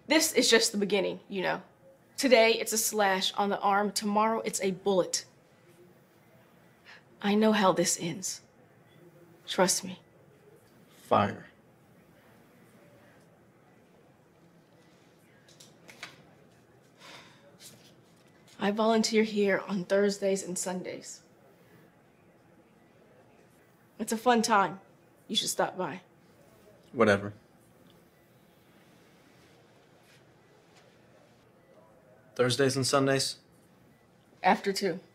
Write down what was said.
This is just the beginning, you know. Today, it's a slash on the arm. Tomorrow, it's a bullet. I know how this ends. Trust me. Fire. I volunteer here on Thursdays and Sundays. It's a fun time. You should stop by. Whatever. Thursdays and Sundays? After 2.